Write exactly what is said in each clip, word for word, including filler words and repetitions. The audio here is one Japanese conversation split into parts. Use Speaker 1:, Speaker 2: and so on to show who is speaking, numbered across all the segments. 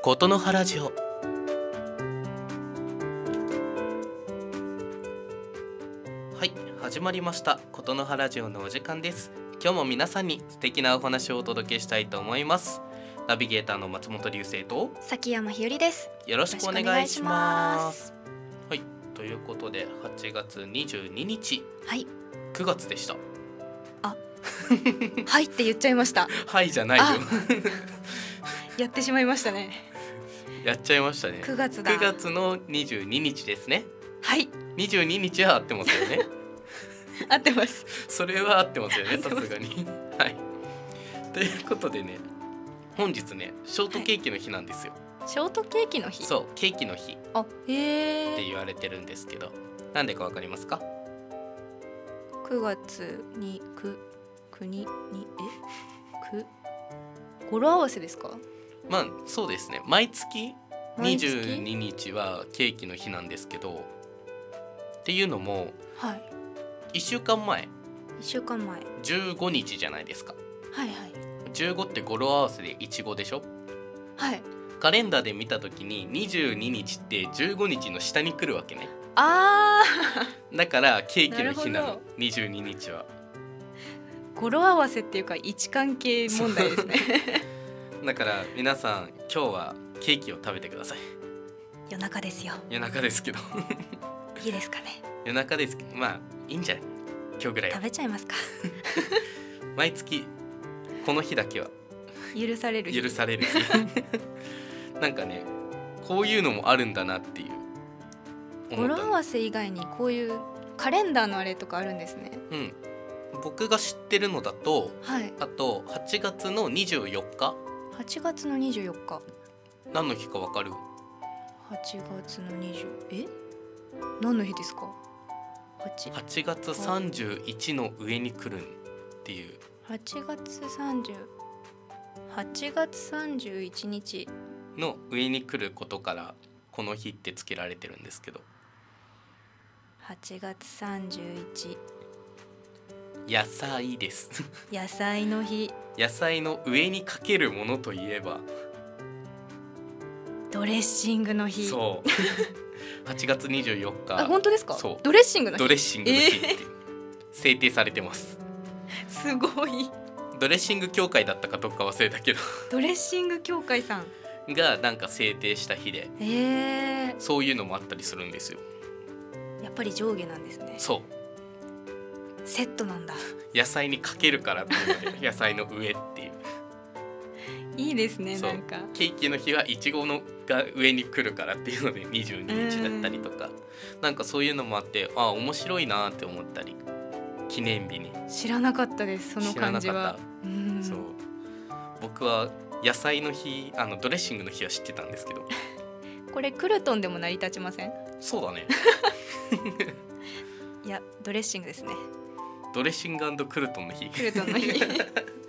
Speaker 1: ことの葉ラジオ。はい、始まりましたことの葉ラジオのお時間です。今日も皆さんに素敵なお話をお届けしたいと思います。ナビゲーターの松本流星と
Speaker 2: 崎山ひよりです。
Speaker 1: よろしくお願いします。はい、ということではちがつにじゅうににち、
Speaker 2: はい、
Speaker 1: くがつでした。
Speaker 2: あはいって言っちゃいました
Speaker 1: はいじゃないよ
Speaker 2: やってしまいましたね。
Speaker 1: やっちゃいましたね。
Speaker 2: くがつだ。
Speaker 1: くがつのにじゅうににちですね。
Speaker 2: はい、
Speaker 1: にじゅうににちは合ってますよね
Speaker 2: 合ってます。
Speaker 1: それは合ってますよね、さすがにはい。ということでね、本日ねショートケーキの日なんですよ、
Speaker 2: はい、ショートケーキの日。
Speaker 1: そう、ケーキの日って
Speaker 2: あ、へー
Speaker 1: 言われてるんですけど、なんでかわかりますか？
Speaker 2: くがつにく国にえく語呂合わせですか？
Speaker 1: まあそうですね、毎月
Speaker 2: 毎月
Speaker 1: にじゅうににちはケーキの日なんですけど、っていうのも
Speaker 2: はい、
Speaker 1: いっしゅうかんまえ
Speaker 2: いっしゅうかんまえ、
Speaker 1: じゅうごにちじゃないですか。
Speaker 2: はいはい
Speaker 1: じゅうごって語呂合わせでいちごでしょ。
Speaker 2: はい。
Speaker 1: カレンダーで見た時ににじゅうににちってじゅうごにちの下に来るわけね。
Speaker 2: あ
Speaker 1: だからケーキの日なの
Speaker 2: なるほど、
Speaker 1: にじゅうににちは。
Speaker 2: ー語呂合わせっていうか位置関係問題ですね
Speaker 1: だから皆さん今日はケーキを食べてください。
Speaker 2: 夜中ですよ。
Speaker 1: 夜中ですけど
Speaker 2: いいですかね。
Speaker 1: 夜中ですけど、まあいいんじゃない、今日ぐらいは
Speaker 2: 食べちゃいますか
Speaker 1: 毎月この日だけは
Speaker 2: 許される日。
Speaker 1: 許される日なんかね、こういうのもあるんだなっていう思ったの。
Speaker 2: 語呂合わせ以外にこういうカレンダーのあれとかあるんですね。
Speaker 1: うん、僕が知ってるのだと、
Speaker 2: はい。
Speaker 1: あとはちがつのにじゅうよっか、
Speaker 2: はちがつのにじゅうよっか。
Speaker 1: 何の日かわかる？
Speaker 2: はちがつのにじゅうえ何の日ですか？はち
Speaker 1: はちがつさんじゅういちの上に来るっていう。
Speaker 2: はちがつさんじゅうはちがつさんじゅういちにち
Speaker 1: の上に来ることからこの日ってつけられてるんですけど、
Speaker 2: はちがつさんじゅういち
Speaker 1: 野菜です
Speaker 2: 野菜の日。
Speaker 1: 野菜の上にかけるものといえば
Speaker 2: ドレッシングの日。
Speaker 1: そうはちがつにじゅうよっか。
Speaker 2: あ、本当ですか？
Speaker 1: そう、
Speaker 2: ドレッシングの日。
Speaker 1: ドレッシングの日って制定されてます、
Speaker 2: えー、すごい。
Speaker 1: ドレッシング協会だったかどっか忘れたけど
Speaker 2: ドレッシング協会さん
Speaker 1: がなんか制定した日で、
Speaker 2: えー、
Speaker 1: そういうのもあったりするんですよ。
Speaker 2: やっぱり上下なんですね。
Speaker 1: そう、
Speaker 2: セットなんだ。
Speaker 1: 野菜にかけるからっていうので野菜の上っていう。
Speaker 2: いいですね。
Speaker 1: そう、
Speaker 2: なんか
Speaker 1: ケーキの日はいちごのが上に来るからっていうのでにじゅうににちだったりとか、なんかそういうのもあって、あ、面白いなって思ったり、記念日に
Speaker 2: 知らなかったです、その感じは。うん、
Speaker 1: そう、僕は野菜の日、あのドレッシングの日は知ってたんですけど
Speaker 2: これクルトンでも成り立ちません？
Speaker 1: そうだね
Speaker 2: いや、ドレッシングですね。
Speaker 1: ドレッシング&クルトンの日
Speaker 2: クルトンの日
Speaker 1: はい、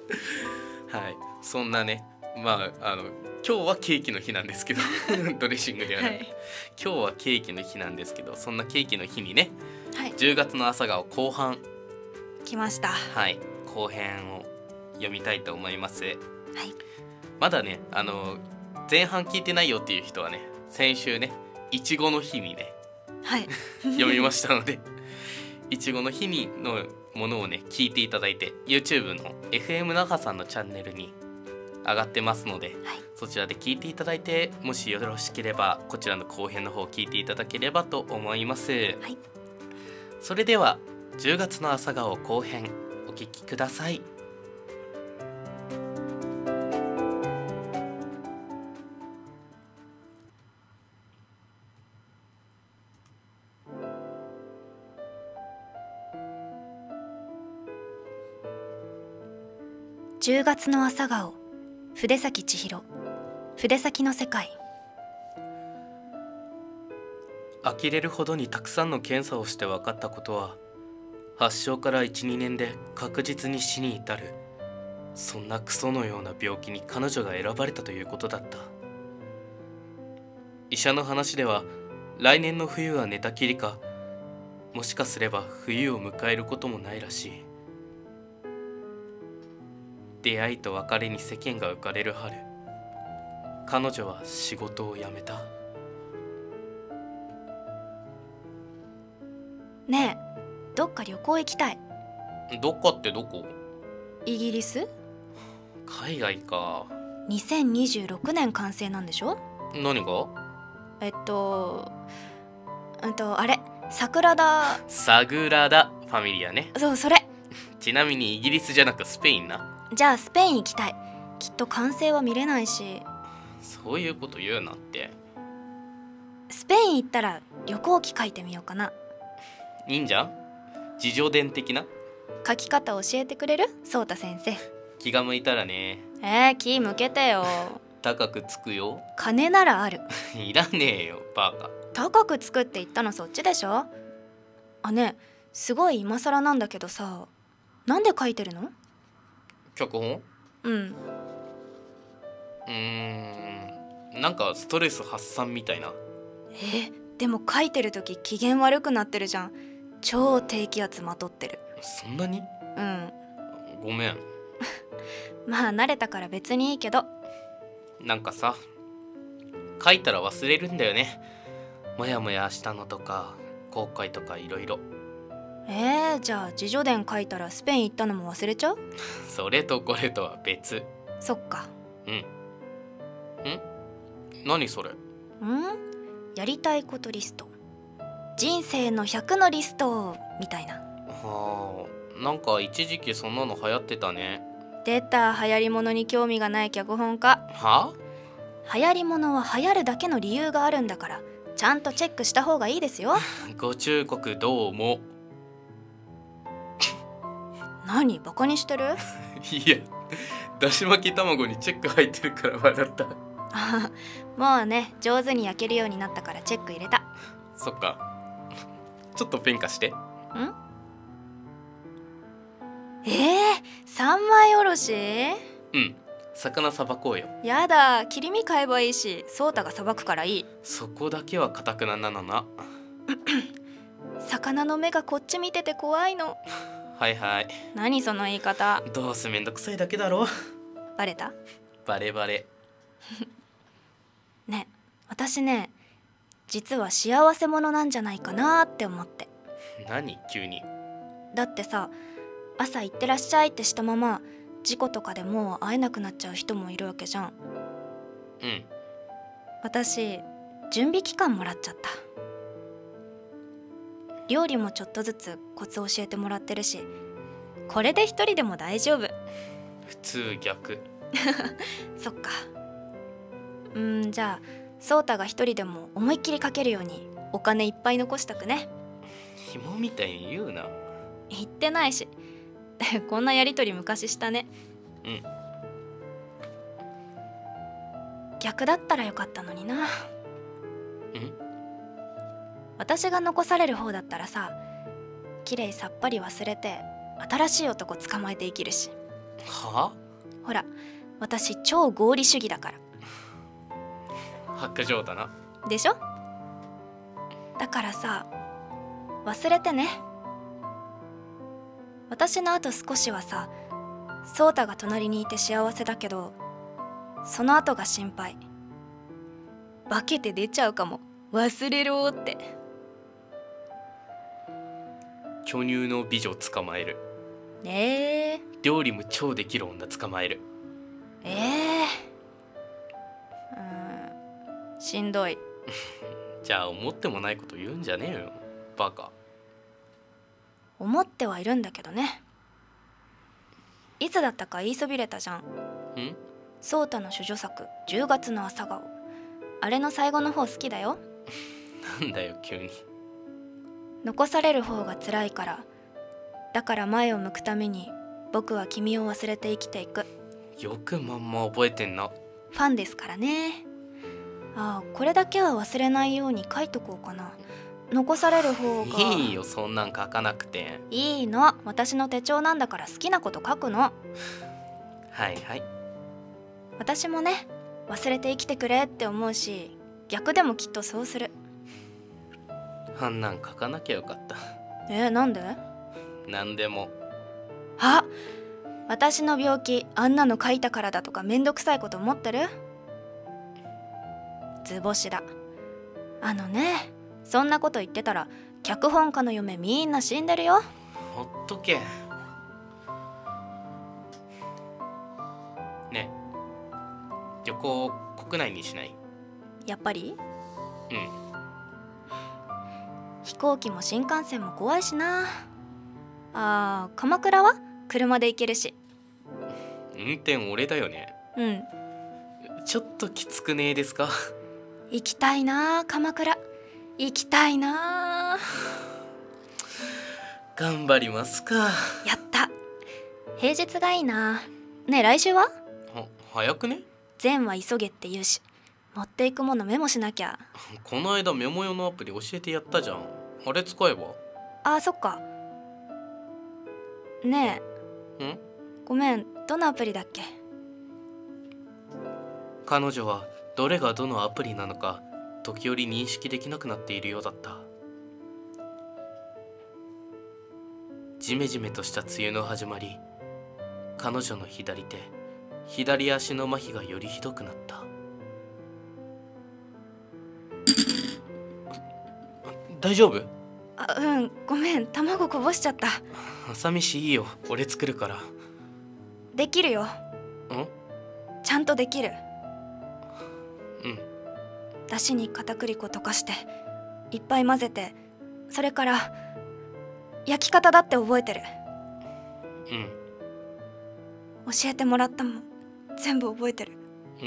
Speaker 1: そんなね、まああの今日はケーキの日なんですけどドレッシングではなく、はい、今日はケーキの日なんですけど、そんなケーキの日にね、はい、じゅうがつの朝顔後半
Speaker 2: 来ました。
Speaker 1: はい、後編を読みたいと思います。はい、まだね、あの前半聞いてないよっていう人はね、先週ね、いちごの日にね、はい、読みましたのでいちごの日にのものをね聞いていただいて、 YouTube の エフエム 那覇さんのチャンネルに上がってますので、はい、そちらで聞いていただいて、もしよろしければこちらの後編の方聞いていただければと思います。はい、それではじゅうがつの朝顔後編お聞きください。
Speaker 2: じゅうがつの朝顔、筆崎千尋、筆先の世界。
Speaker 1: 呆れるほどにたくさんの検査をして分かったことは、発症から いちにねんで確実に死に至る、そんなクソのような病気に彼女が選ばれたということだった。医者の話では来年の冬は寝たきりか、もしかすれば冬を迎えることもないらしい。出会いと別れに世間が浮かれる春、 彼女は仕事を辞めた。
Speaker 2: ねえ、どっか旅行行きたい。
Speaker 1: どっかってどこ？
Speaker 2: イギリス？
Speaker 1: 海外か。
Speaker 2: にせんにじゅうろくねん完成なんでしょ？
Speaker 1: 何が？
Speaker 2: えっとうんとあれ、サグラダ
Speaker 1: サグラダ・ファミリアね。
Speaker 2: そう、それ。
Speaker 1: ちなみにイギリスじゃなくスペインな。
Speaker 2: じゃあスペイン行きたい。きっと完成は見れないし。
Speaker 1: そういうこと言うなって。
Speaker 2: スペイン行ったら旅行記書いてみようかな。
Speaker 1: いいんじゃん。自叙伝的な。
Speaker 2: 書き方教えてくれる？ソータ先生。
Speaker 1: 気が向いたらね。
Speaker 2: えー、気向けてよ。
Speaker 1: 高くつくよ。
Speaker 2: 金ならある。
Speaker 1: いらねえよバカ。
Speaker 2: 高くつくって言ったのそっちでしょ。あ、ねえ、すごい今更なんだけどさ、なんで書いてるの？
Speaker 1: 脚本？
Speaker 2: うん。
Speaker 1: うーん、なんかストレス発散みたいな。
Speaker 2: え、でも書いてる時機嫌悪くなってるじゃん。超低気圧まとってる。
Speaker 1: そんなに？
Speaker 2: うん。
Speaker 1: ごめん。
Speaker 2: まあ慣れたから別にいいけど。
Speaker 1: なんかさ、書いたら忘れるんだよね。もやもやしたのとか後悔とかいろいろ。
Speaker 2: えー、じゃあ自叙伝書いたらスペイン行ったのも忘れちゃう？
Speaker 1: それとこれとは別。
Speaker 2: そっか。
Speaker 1: うん。ん？何それ？
Speaker 2: ん？やりたいことリスト。人生のひゃくのリストみたいな。
Speaker 1: はあ、なんか一時期そんなの流行ってたね。
Speaker 2: 出た、流行り物に興味がない脚本家。
Speaker 1: は？
Speaker 2: 流行り物は流行るだけの理由があるんだから、ちゃんとチェックした方がいいですよ。
Speaker 1: ご忠告どうも。
Speaker 2: 何バカにしてる？
Speaker 1: いや、だし巻き卵にチェック入ってるから笑った。
Speaker 2: もうね、上手に焼けるようになったからチェック入れた。
Speaker 1: そっか。ちょっとペン貸して。ん？
Speaker 2: えー、三枚おろし？
Speaker 1: うん、魚さばこうよ。
Speaker 2: やだ、切り身買えばいいし、ソータがさばくからいい。
Speaker 1: そこだけは固くななのな。
Speaker 2: 魚の目がこっち見てて怖いの。
Speaker 1: はいはい。
Speaker 2: 何その言い方。
Speaker 1: どうせめんどくさいだけだろ。
Speaker 2: バレた？
Speaker 1: バレバレ。
Speaker 2: ね、私ね、実は幸せ者なんじゃないかなって思って。
Speaker 1: 何急に？
Speaker 2: だってさ、朝行ってらっしゃいってしたまま事故とかでもう会えなくなっちゃう人もいるわけじゃん。
Speaker 1: うん。
Speaker 2: 私準備期間もらっちゃった。料理もちょっとずつコツ教えてもらってるし、これで一人でも大丈夫。
Speaker 1: 普通逆。
Speaker 2: そっか。うーん、じゃあソータが一人でも思いっきりかけるようにお金いっぱい残しとくね。
Speaker 1: 紐みたいに言うな。
Speaker 2: 言ってないし。こんなやりとり昔したね。
Speaker 1: うん。
Speaker 2: 逆だったらよかったのにな。
Speaker 1: うん？
Speaker 2: 私が残される方だったらさ、きれいさっぱり忘れて新しい男捕まえて生きるし。
Speaker 1: は？
Speaker 2: ほら、私超合理主義だから。
Speaker 1: 白状だな。
Speaker 2: でしょ？だからさ、忘れてね。私のあと少しはさ、ソータが隣にいて幸せだけど、その後が心配。化けて出ちゃうかも。忘れろって。
Speaker 1: 巨乳の美女捕まえる。
Speaker 2: えー、
Speaker 1: 料理も超できる女捕まえる。
Speaker 2: えー、うーん、しんどい。
Speaker 1: じゃあ思ってもないこと言うんじゃねえよバカ。
Speaker 2: 思ってはいるんだけどね。いつだったか言いそびれたじゃん。
Speaker 1: ん？
Speaker 2: ソータの処女作じゅうがつの朝顔。あれの最後の方好きだよ。
Speaker 1: なんだよ急に。
Speaker 2: 残される方が辛いから。だから前を向くために僕は君を忘れて生きていく。
Speaker 1: よくまんま覚えてんな。
Speaker 2: ファンですからね。ああ、これだけは忘れないように書いとこうかな。残される方が。
Speaker 1: いいよそんなん書かなくて。
Speaker 2: いいの、私の手帳なんだから好きなこと書くの。
Speaker 1: はいはい。
Speaker 2: 私もね、忘れて生きてくれって思うし、逆でもきっとそうする。
Speaker 1: あんなん書かなきゃよかった。
Speaker 2: え、なんで？
Speaker 1: なんでも。
Speaker 2: あ、私の病気あんなの書いたからだとかめんどくさいこと思ってる？ 図星だ。あのね、そんなこと言ってたら脚本家の嫁みんな死んでるよ。
Speaker 1: ほっとけ。ねえ、旅行国内にしない？
Speaker 2: やっぱり？
Speaker 1: うん。
Speaker 2: 飛行機も新幹線も怖いしな。あー、鎌倉は車で行けるし。
Speaker 1: 運転俺だよね。
Speaker 2: うん。
Speaker 1: ちょっときつくねえですか？
Speaker 2: 行きたいな、鎌倉行きたいな。
Speaker 1: 頑張りますか。
Speaker 2: やった。平日がいいな。ねえ、来週は？
Speaker 1: は早くね？
Speaker 2: 善は急げって言うし、持っていくものメモしなきゃ。
Speaker 1: この間メモ用のアプリ教えてやったじゃん。あれ使えば？
Speaker 2: あ、そっか。ねえ、
Speaker 1: ん？
Speaker 2: ごめん、どのアプリだっけ？
Speaker 1: 彼女はどれがどのアプリなのか時折認識できなくなっているようだった。ジメジメとした梅雨の始まり、彼女の左手、左足の麻痺がよりひどくなった。大丈夫？
Speaker 2: あ、うん、ごめん、卵こぼしちゃった。
Speaker 1: 朝飯いいよ、俺作るから。
Speaker 2: できるよ。
Speaker 1: ん？
Speaker 2: ちゃんとできる。
Speaker 1: うん。
Speaker 2: だしに片栗粉溶かしていっぱい混ぜて、それから焼き方だって覚えてる。
Speaker 1: うん。
Speaker 2: 教えてもらったもん全部覚えてる。
Speaker 1: うん。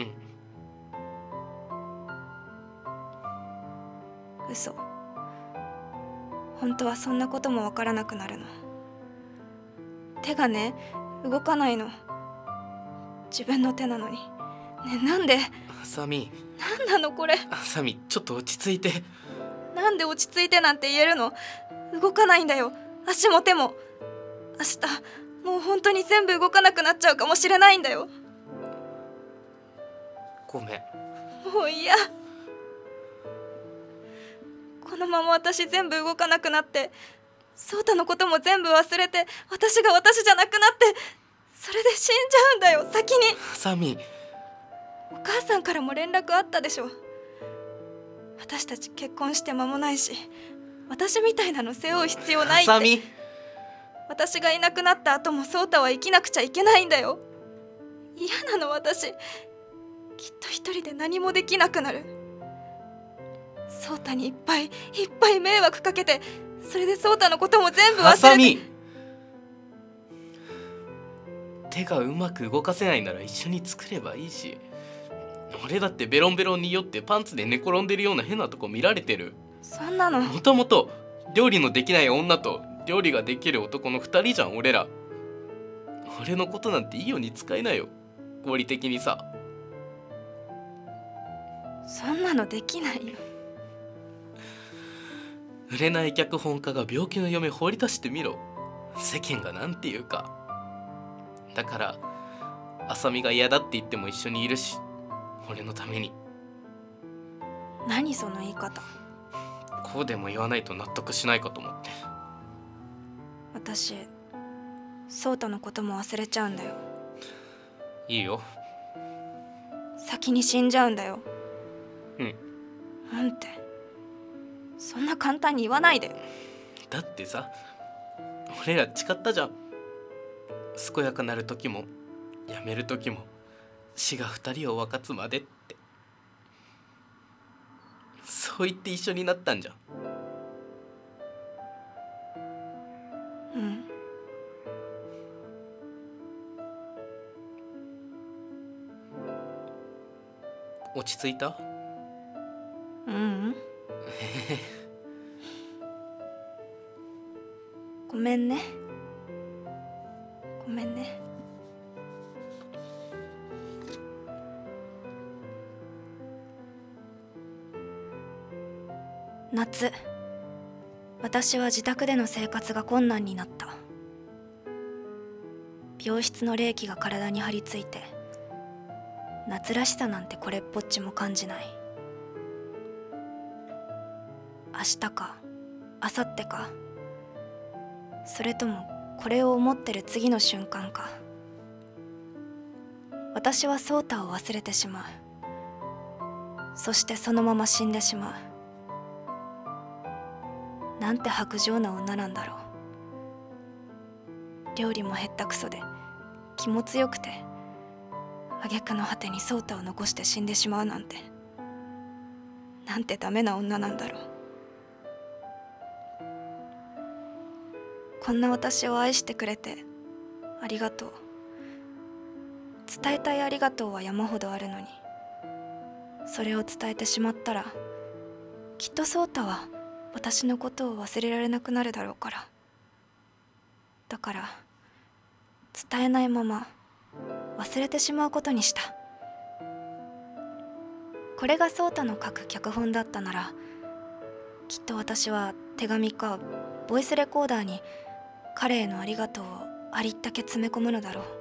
Speaker 2: 嘘。本当はそんなこともわからなくなるの。手がね、動かないの。自分の手なのに。ねえ、なんで？
Speaker 1: あさみ。
Speaker 2: なんなのこれ。
Speaker 1: あさみ、ちょっと落ち着いて。
Speaker 2: なんで落ち着いてなんて言えるの？動かないんだよ、足も手も。明日もう本当に全部動かなくなっちゃうかもしれないんだよ。
Speaker 1: ごめん。
Speaker 2: もう嫌。このまま私全部動かなくなって、颯太のことも全部忘れて、私が私じゃなくなって、それで死んじゃうんだよ、先に。
Speaker 1: あさみ。
Speaker 2: お母さんからも連絡あったでしょ。私たち結婚して間もないし、私みたいなの背負う必要ないって。
Speaker 1: あさみ。
Speaker 2: 私がいなくなった後も颯太は生きなくちゃいけないんだよ。嫌なの私。きっと一人で何もできなくなる。颯太にいっぱいいっぱい迷惑かけて、それで颯太のことも全部忘れて。
Speaker 1: あさみ。手がうまく動かせないなら一緒に作ればいいし。俺だってベロンベロンに酔ってパンツで寝転んでるような変なとこ見られてる。
Speaker 2: そんなの。
Speaker 1: もともと料理のできない女と料理ができる男の二人じゃん俺ら。俺のことなんていいように使えないよ、合理的にさ。
Speaker 2: そんなのできないよ。
Speaker 1: 売れない脚本家が病気の嫁放り出してみろ。世間がなんて言うか。だから浅見が嫌だって言っても一緒にいるし、俺のために。
Speaker 2: 何その言い方。
Speaker 1: こうでも言わないと納得しないかと思って。
Speaker 2: 私颯太のことも忘れちゃうんだよ。
Speaker 1: いいよ。
Speaker 2: 先に死んじゃうんだよ。
Speaker 1: うん。
Speaker 2: なんて、そんな簡単に言わないで。
Speaker 1: だってさ、俺ら誓ったじゃん。健やかなる時もやめる時も死が二人を分かつまでって。そう言って一緒になったんじゃん。
Speaker 2: うん。
Speaker 1: 落ち着いた？
Speaker 2: ううんごめんね。ごめんね。夏、私は自宅での生活が困難になった。病室の冷気が体に張り付いて、夏らしさなんてこれっぽっちも感じない。明日か明後日か、それともこれを思ってる次の瞬間か、私は颯太を忘れてしまう。 そしてそのまま死んでしまう。なんて薄情な女なんだろう。料理もへったくそで気も強くて、挙句の果てに颯太を残して死んでしまうなんて、なんてダメな女なんだろう。こんな私を愛してくれてありがとう。伝えたいありがとうは山ほどあるのに、それを伝えてしまったらきっと颯太は私のことを忘れられなくなるだろうから。だから伝えないまま忘れてしまうことにした。これが颯太の書く脚本だったなら、きっと私は手紙かボイスレコーダーに彼へのありがとうをありったけ詰め込むのだろう。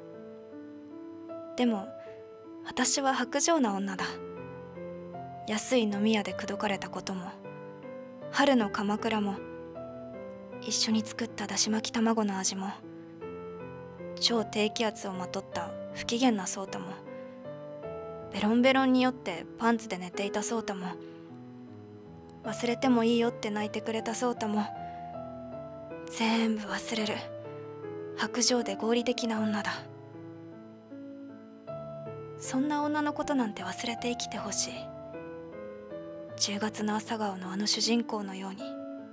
Speaker 2: でも私は薄情な女だ。安い飲み屋で口説かれたことも、春の鎌倉も、一緒に作っただし巻き卵の味も、超低気圧をまとった不機嫌な颯太も、ベロンベロンに酔ってパンツで寝ていた颯太も、忘れてもいいよって泣いてくれた颯太も、全部忘れる薄情で合理的な女だ。そんな女のことなんて忘れて生きてほしい。じゅうがつの朝顔のあの主人公のように。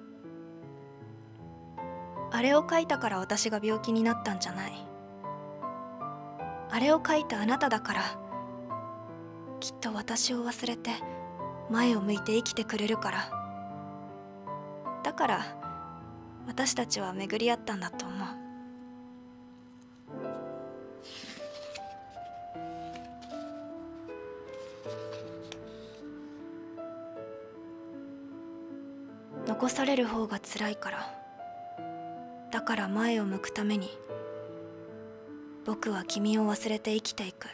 Speaker 2: あれを書いたから私が病気になったんじゃない。あれを書いたあなただから、きっと私を忘れて前を向いて生きてくれるから。だから私たちは巡り合ったんだと思う。残される方が辛いから。だから前を向くために僕は君を忘れて生きていく。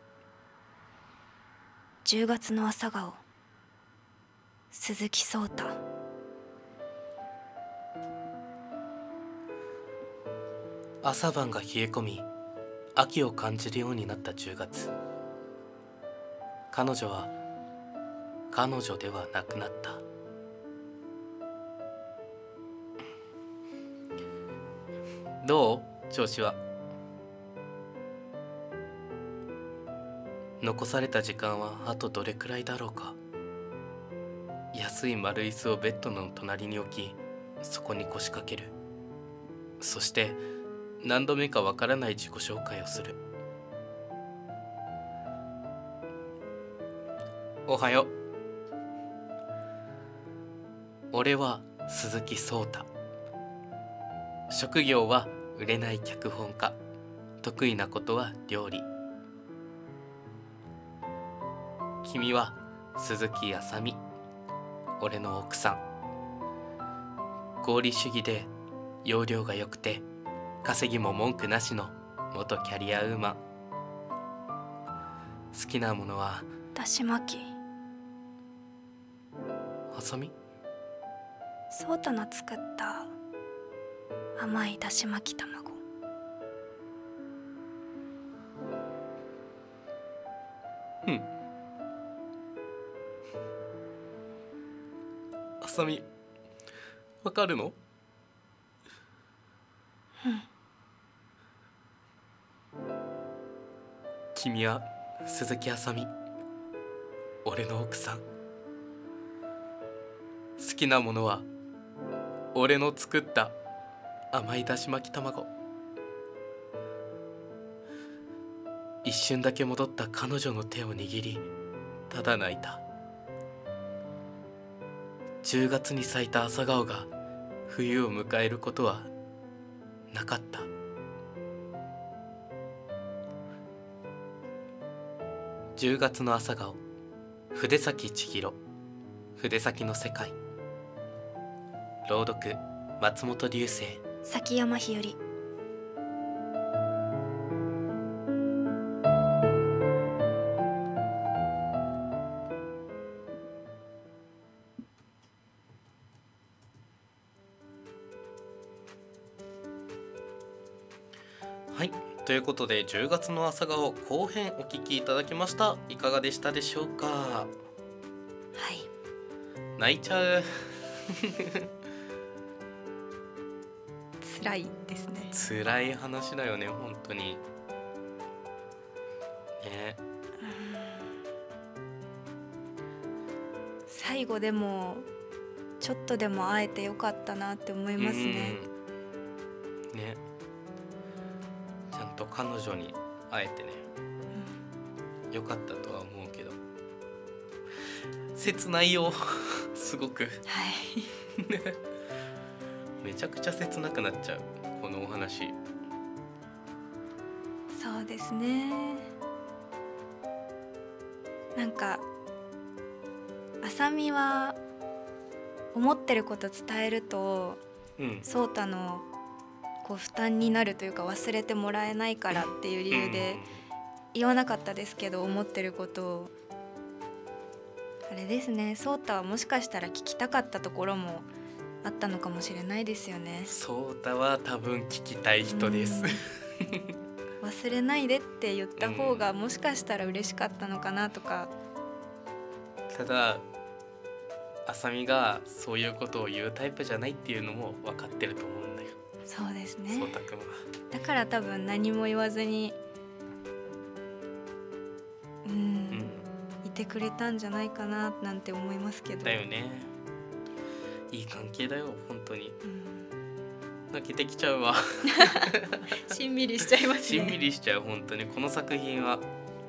Speaker 2: じゅうがつの朝顔、鈴木颯太。
Speaker 1: 朝晩が冷え込み、秋を感じるようになったじゅうがつ。彼女は彼女ではなくなった。どう？調子は。残された時間はあとどれくらいだろうか。安い丸椅子をベッドの隣に置き、そこに腰掛ける。そして何度目かわからない自己紹介をする。おはよう。俺は鈴木颯太。職業は売れない脚本家。得意なことは料理。君は鈴木あさみ。俺の奥さん。合理主義で要領が良くて稼ぎも文句なしの元キャリアウーマン。好きなものは
Speaker 2: だし巻き。
Speaker 1: ハサミ？
Speaker 2: 颯太の作った甘いだし巻き卵。
Speaker 1: うん。ハサミ、わかるの？
Speaker 2: うん。
Speaker 1: 君は鈴木あさみ。俺の奥さん。好きなものは俺の作った甘いだし巻き卵。一瞬だけ戻った彼女の手を握り、ただ泣いた。じゅうがつに咲いた朝顔が冬を迎えることはなかった。じゅうがつの朝顔、筆崎千尋。筆先の世界。朗読、松本流星。
Speaker 2: 崎山日和。
Speaker 1: はい、ということでじゅうがつの朝顔後編お聞きいただきました。いかがでしたでしょうか。 泣いちゃう
Speaker 2: 辛いですね。
Speaker 1: 辛い話だよね本当にね。
Speaker 2: 最後でもちょっとでも会えてよかったなって思いますね。
Speaker 1: ね、ちゃんと彼女に会えてね、うん、よかったとは思うけど切ないよすごく、はいめちゃくちゃ切なくなっちゃうこのお話。
Speaker 2: そうですね。なんかあさみは思ってること伝えると、うん、そうたのこう負担になるというか忘れてもらえないからっていう理由で言わなかったですけど、思ってることをあれですね、そうたはもしかしたら聞きたかったところもあったのかもしれないですよね。
Speaker 1: そうたは多分聞きたい人です
Speaker 2: 忘れないでって言った方がもしかしたら嬉しかったのかなとか、
Speaker 1: うん、ただあさみがそういうことを言うタイプじゃないっていうのも分かってると思うんだよ。
Speaker 2: そうですね。
Speaker 1: そうたくんは
Speaker 2: だから多分何も言わずにうん、うん、いてくれたんじゃないかななんて思いますけど。
Speaker 1: だよね。いい関係だよ本当に、うん、泣けてきちゃうわ
Speaker 2: しんみりしちゃいますね。
Speaker 1: しんみりしちゃう本当に。この作品は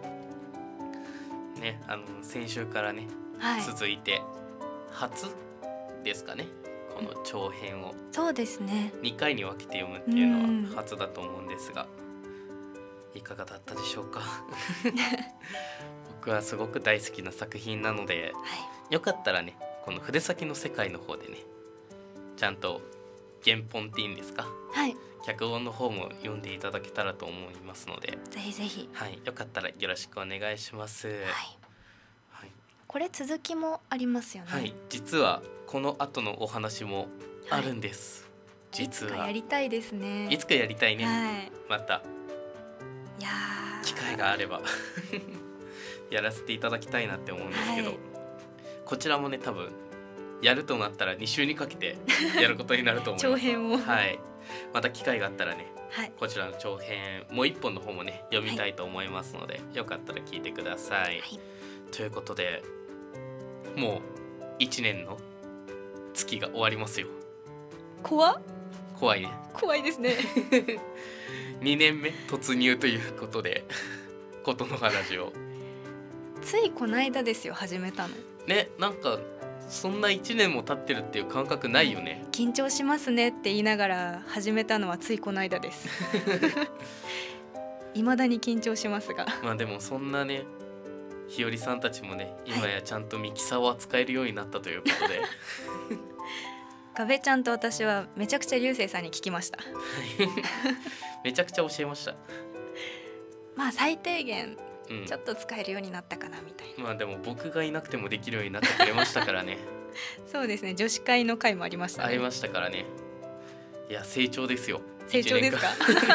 Speaker 1: ね、あの先週からね、はい、続いて初ですかね、この長編を。
Speaker 2: そうですね、
Speaker 1: にかいに分けて読むっていうのは初だと思うんですが、いかがだったでしょうか僕はすごく大好きな作品なので、はい、よかったらねこの筆先の世界の方でねちゃんと原本っていいんですか、はい、脚本の方も読んでいただけたらと思いますので、
Speaker 2: ぜひぜひ、
Speaker 1: はい、よかったらよろしくお願いします、はい
Speaker 2: はい、これ続きもありますよね。
Speaker 1: はい、実はこの後のお話もあるんです、はい、実はい
Speaker 2: つかやりたいですね。
Speaker 1: いつかやりたいね、はい、また
Speaker 2: いや
Speaker 1: 機会があればやらせていただきたいなって思うんですけど、はい、こちらもね多分やるとなったらに週にかけてやることになると思います長編を、はい、また機会があったらね、はい、こちらの長編もう一本の方もね読みたいと思いますので、はい、よかったら聞いてください、はい、ということでもういちねんの月が終わりますよ。
Speaker 2: 怖っ
Speaker 1: 怖いね。
Speaker 2: 怖いですね
Speaker 1: にねんめ突入ということでことの話を
Speaker 2: ついこの間ですよ始めたの
Speaker 1: ね。なんかそんないちねんも経ってるっていう感覚ないよね。
Speaker 2: 緊張しますねって言いながら始めたのはついこの間です未だに緊張しますが、
Speaker 1: まあでもそんなねひよりさんたちもね今やちゃんとミキサーを扱えるようになったということで、はい、
Speaker 2: ガベちゃんと私はめちゃくちゃ流星さんに聞きました
Speaker 1: めちゃくちゃ教えました。
Speaker 2: まあ最低限ちょっと使えるようになったかなみたいな、
Speaker 1: うん、まあでも僕がいなくてもできるようになってくれましたからね
Speaker 2: そうですね、女子会の会もありましたね。
Speaker 1: ありましたからね。いや成長ですよ。
Speaker 2: 成長ですか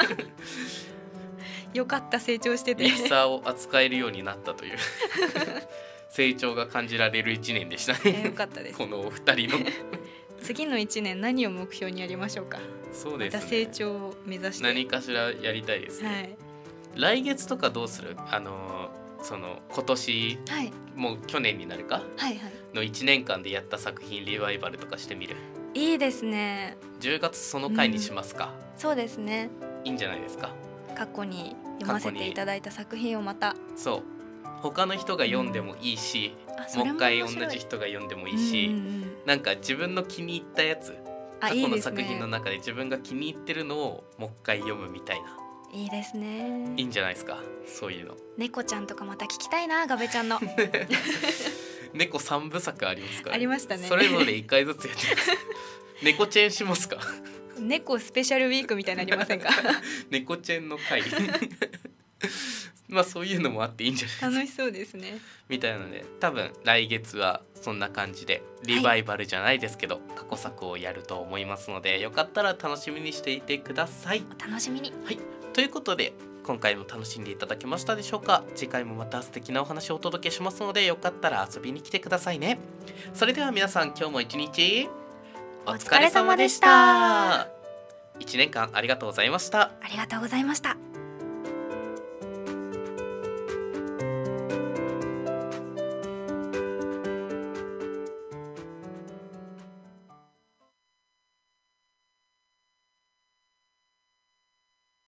Speaker 2: よかった、成長してて
Speaker 1: ミキサーを扱えるようになったという成長が感じられるいちねんでしたね。
Speaker 2: よかったです。
Speaker 1: このお二人の
Speaker 2: 次のいちねん何を目標にやりましょうか。
Speaker 1: そうですね、
Speaker 2: また成長を目指して
Speaker 1: 何かしらやりたいですね、はい、来月とかどうする？あのその今年、はい、もう去年になるか、はいはい、のいちねんかんでやった作品リバイバルとかしてみる？
Speaker 2: いいですね。
Speaker 1: じゅうがつその回にしますか、
Speaker 2: うん、そうですね、
Speaker 1: いいんじゃないですか。
Speaker 2: 過去に読ませていただいた作品をまた、
Speaker 1: そう他の人が読んでもいいし、うん、もう一回同じ人が読んでもいいし、うんうんうん、なんか自分の気に入ったやつ、過去の作品の中で自分が気に入ってるのをもう一回読むみたいな。
Speaker 2: いいですね。
Speaker 1: いいんじゃないですか、そういうの。
Speaker 2: 猫ちゃんとかまた聞きたいな、ガベちゃんの
Speaker 1: 猫三部作ありますから、ね、
Speaker 2: ありましたね。
Speaker 1: それぞれ一回ずつやってます猫チェンしますか
Speaker 2: 猫スペシャルウィークみたいになりませんか
Speaker 1: 猫チェンの回まあそういうのもあっていいんじゃないですか。
Speaker 2: 楽しそうですね。
Speaker 1: みたいなので多分来月はそんな感じでリバイバルじゃないですけど、はい、過去作をやると思いますので、よかったら楽しみにしていてください。
Speaker 2: お楽しみに。
Speaker 1: はい、ということで今回も楽しんでいただけましたでしょうか。次回もまた素敵なお話をお届けしますので、よかったら遊びに来てくださいね。それでは皆さん、今日も一日お疲れ様でした。いちねんかんありがとうございました。
Speaker 2: ありがとうございました。